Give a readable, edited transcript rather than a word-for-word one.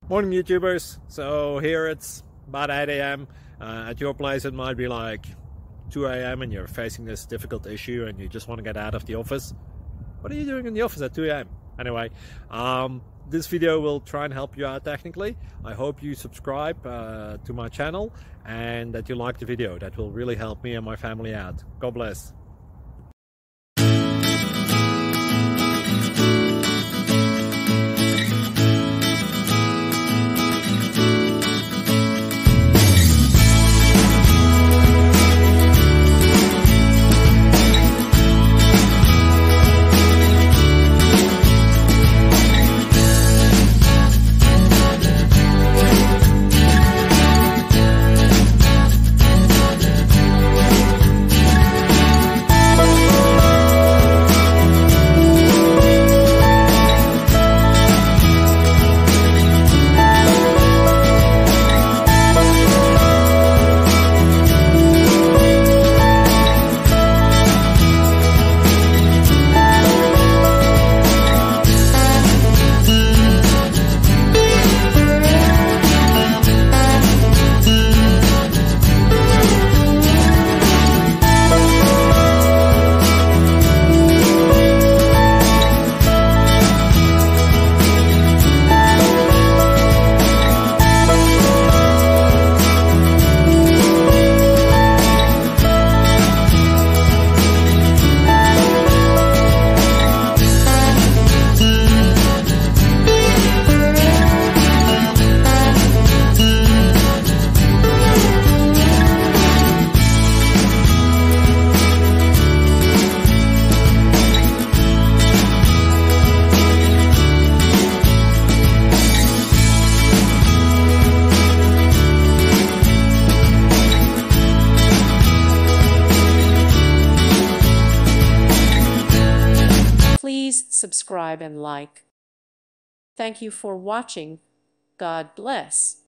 Morning YouTubers. So here it's about 8 a.m. At your place it might be like 2 a.m. and you're facing this difficult issue and you just want to get out of the office. What are you doing in the office at 2 a.m.? Anyway, this video will try and help you out technically. I hope you subscribe to my channel and that you like the video. That will really help me and my family out. God bless. Please subscribe and like. Thank you for watching. God bless.